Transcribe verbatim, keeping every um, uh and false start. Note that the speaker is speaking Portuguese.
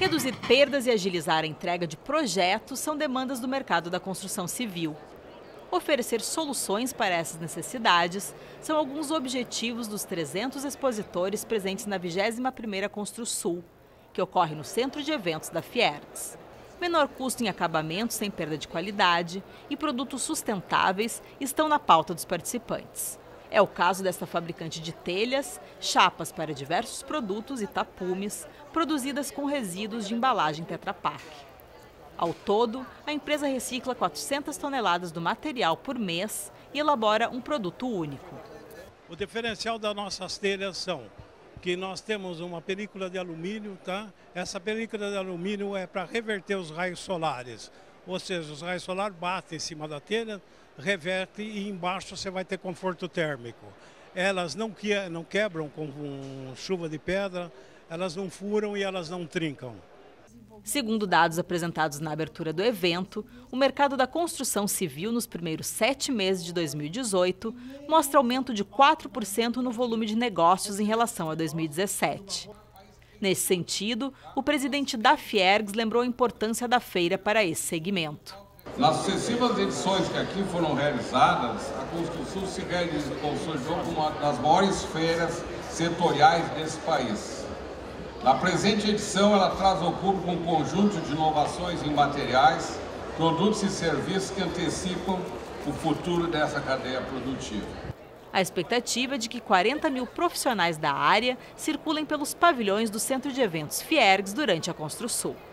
Reduzir perdas e agilizar a entrega de projetos são demandas do mercado da construção civil. Oferecer soluções para essas necessidades são alguns objetivos dos trezentos expositores presentes na vigésima primeira Construsul, que ocorre no centro de eventos da Fiergs. Menor custo em acabamentos sem perda de qualidade e produtos sustentáveis estão na pauta dos participantes. É o caso desta fabricante de telhas, chapas para diversos produtos e tapumes, produzidas com resíduos de embalagem Tetra Pak. Ao todo, a empresa recicla quatrocentas toneladas do material por mês e elabora um produto único. O diferencial das nossas telhas são que nós temos uma película de alumínio, tá? Essa película de alumínio é para reverter os raios solares, ou seja, os raios solares batem em cima da telha, reverte e embaixo você vai ter conforto térmico. Elas não, que, não quebram com um, chuva de pedra, elas não furam e elas não trincam. Segundo dados apresentados na abertura do evento, o mercado da construção civil nos primeiros sete meses de dois mil e dezoito mostra aumento de quatro por cento no volume de negócios em relação a dois mil e dezessete. Nesse sentido, o presidente da Fiergs lembrou a importância da feira para esse segmento. Nas sucessivas edições que aqui foram realizadas, a Construsul se consolidou como uma das maiores feiras setoriais desse país. Na presente edição, ela traz ao público um conjunto de inovações em materiais, produtos e serviços que antecipam o futuro dessa cadeia produtiva. A expectativa é de que quarenta mil profissionais da área circulem pelos pavilhões do Centro de Eventos Fiergs durante a Construsul.